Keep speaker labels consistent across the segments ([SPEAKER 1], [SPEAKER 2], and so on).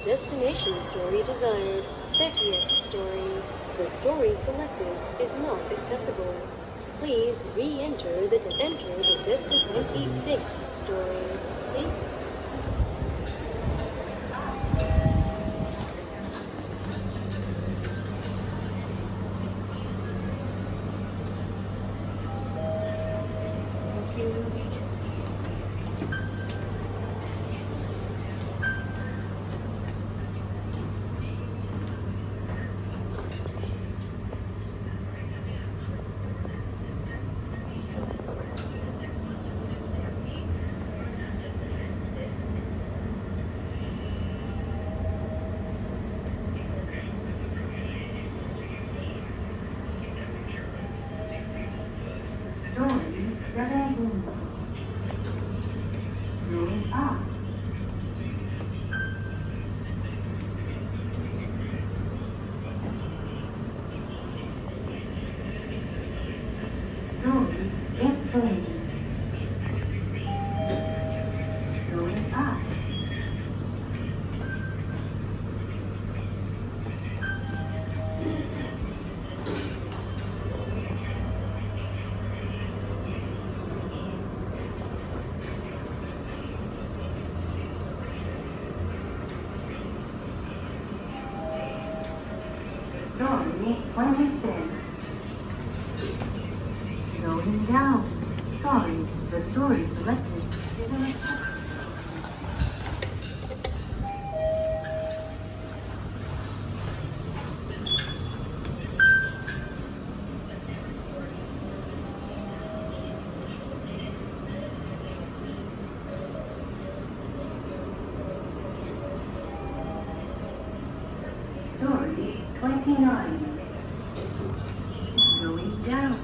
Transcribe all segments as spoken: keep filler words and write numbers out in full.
[SPEAKER 1] destination story desired. thirtieth story. The story selected is not accessible. Please re-enter the enter the distant twenty-sixth story. Please.
[SPEAKER 2] Going down. Sorry, the story selected is unacceptable. Story twenty-nine. Going down.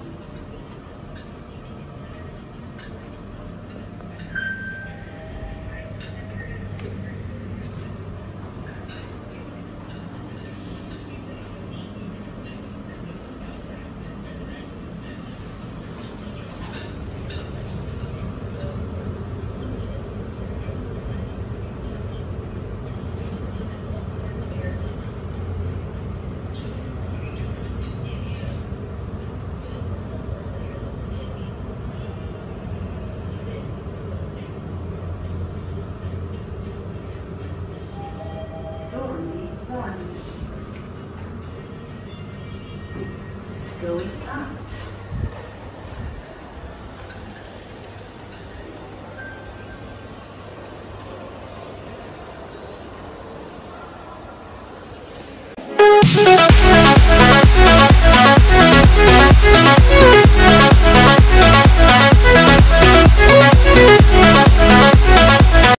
[SPEAKER 2] Going up.
[SPEAKER 3] Thank you.